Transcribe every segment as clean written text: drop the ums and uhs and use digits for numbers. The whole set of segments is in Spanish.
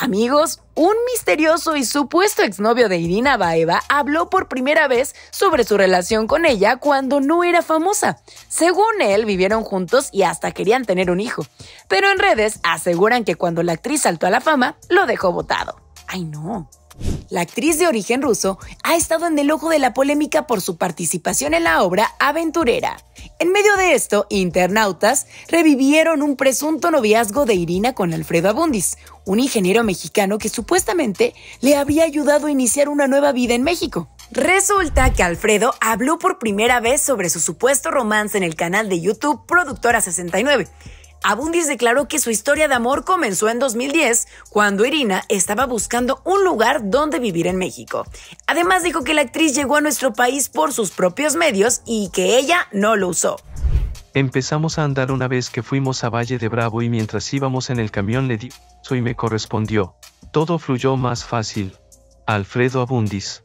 Amigos, un misterioso y supuesto exnovio de Irina Baeva habló por primera vez sobre su relación con ella cuando no era famosa. Según él, vivieron juntos y hasta querían tener un hijo. Pero en redes aseguran que cuando la actriz saltó a la fama, lo dejó botado. ¡Ay, no! La actriz de origen ruso ha estado en el ojo de la polémica por su participación en la obra Aventurera. En medio de esto, internautas revivieron un presunto noviazgo de Irina con Alfredo Abundis, un ingeniero mexicano que supuestamente le habría ayudado a iniciar una nueva vida en México. Resulta que Alfredo habló por primera vez sobre su supuesto romance en el canal de YouTube Productora 69. Abundis declaró que su historia de amor comenzó en 2010, cuando Irina estaba buscando un lugar donde vivir en México. Además dijo que la actriz llegó a nuestro país por sus propios medios y que ella no lo usó. Empezamos a andar una vez que fuimos a Valle de Bravo y mientras íbamos en el camión le di y me correspondió. Todo fluyó más fácil. Alfredo Abundis.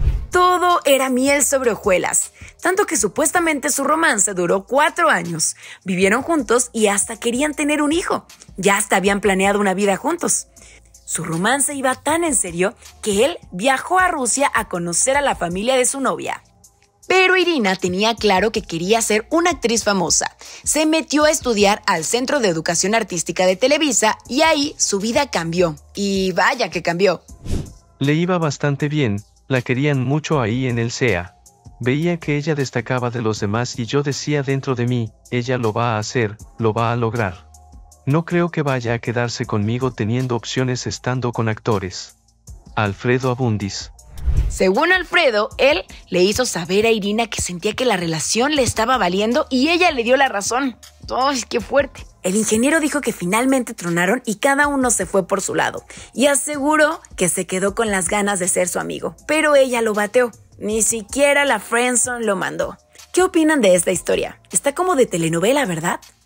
Todo era miel sobre hojuelas, tanto que supuestamente su romance duró 4 años. Vivieron juntos y hasta querían tener un hijo. Ya hasta habían planeado una vida juntos. Su romance iba tan en serio que él viajó a Rusia a conocer a la familia de su novia. Pero Irina tenía claro que quería ser una actriz famosa. Se metió a estudiar al Centro de Educación Artística de Televisa y ahí su vida cambió. Y vaya que cambió. Le iba bastante bien. La querían mucho ahí en el CEA. Veía que ella destacaba de los demás y yo decía dentro de mí, ella lo va a hacer, lo va a lograr. No creo que vaya a quedarse conmigo teniendo opciones estando con actores. Alfredo Abundis. Según Alfredo, él le hizo saber a Irina que sentía que la relación le estaba valiendo y ella le dio la razón. ¡Ay, qué fuerte! El ingeniero dijo que finalmente tronaron y cada uno se fue por su lado. Y aseguró que se quedó con las ganas de ser su amigo. Pero ella lo bateó. Ni siquiera la friendzone lo mandó. ¿Qué opinan de esta historia? Está como de telenovela, ¿verdad?